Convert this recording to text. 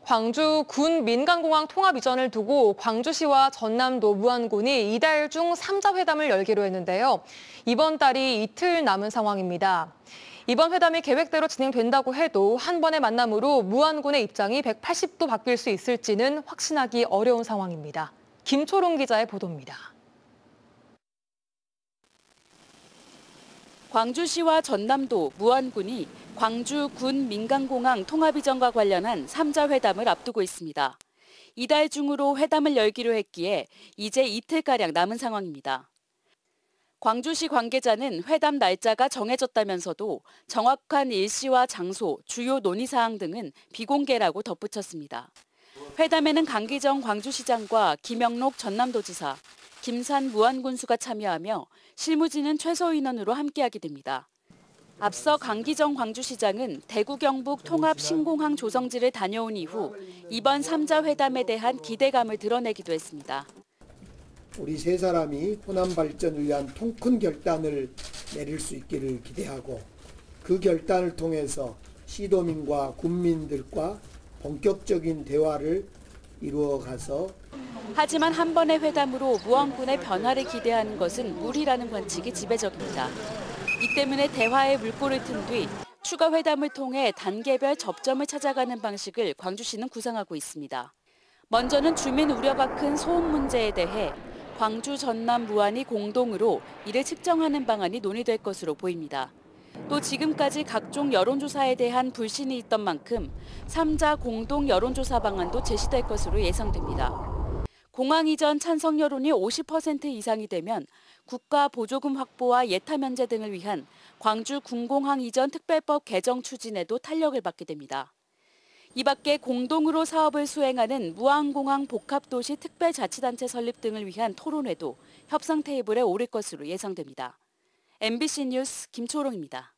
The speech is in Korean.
광주 군 민간공항 통합 이전을 두고 광주시와 전남도 무안군이 이달 중 3자 회담을 열기로 했는데요. 이번 달이 이틀 남은 상황입니다. 이번 회담이 계획대로 진행된다고 해도 한 번의 만남으로 무안군의 입장이 180도 바뀔 수 있을지는 확신하기 어려운 상황입니다. 김초롱 기자의 보도입니다. 광주시와 전남도, 무안군이 광주 군 민간공항 통합 이전과 관련한 3자 회담을 앞두고 있습니다. 이달 중으로 회담을 열기로 했기에 이제 이틀가량 남은 상황입니다. 광주시 관계자는 회담 날짜가 정해졌다면서도 정확한 일시와 장소, 주요 논의사항 등은 비공개라고 덧붙였습니다. 회담에는 강기정 광주시장과 김영록 전남도지사, 김산 무안군수가 참여하며 실무진은 최소 인원으로 함께하게 됩니다. 앞서 강기정 광주시장은 대구 경북 통합 신공항 조성지를 다녀온 이후 이번 3자 회담에 대한 기대감을 드러내기도 했습니다. 우리 세 사람이 호남 발전을 위한 통큰 결단을 내릴 수 있기를 기대하고 그 결단을 통해서 시도민과 군민들과 본격적인 대화를 이루어가서 하지만 한 번의 회담으로 무안군의 변화를 기대하는 것은 무리라는 관측이 지배적입니다. 이 때문에 대화의 물꼬를 튼 뒤 추가 회담을 통해 단계별 접점을 찾아가는 방식을 광주시는 구상하고 있습니다. 먼저는 주민 우려가 큰 소음 문제에 대해 광주, 전남, 무안이 공동으로 이를 측정하는 방안이 논의될 것으로 보입니다. 또 지금까지 각종 여론조사에 대한 불신이 있던 만큼 3자 공동 여론조사 방안도 제시될 것으로 예상됩니다. 공항 이전 찬성 여론이 50% 이상이 되면 국가 보조금 확보와 예타 면제 등을 위한 광주 군공항 이전 특별법 개정 추진에도 탄력을 받게 됩니다. 이 밖에 공동으로 사업을 수행하는 무안공항 복합도시 특별자치단체 설립 등을 위한 토론회도 협상 테이블에 오를 것으로 예상됩니다. MBC 뉴스 김초롱입니다.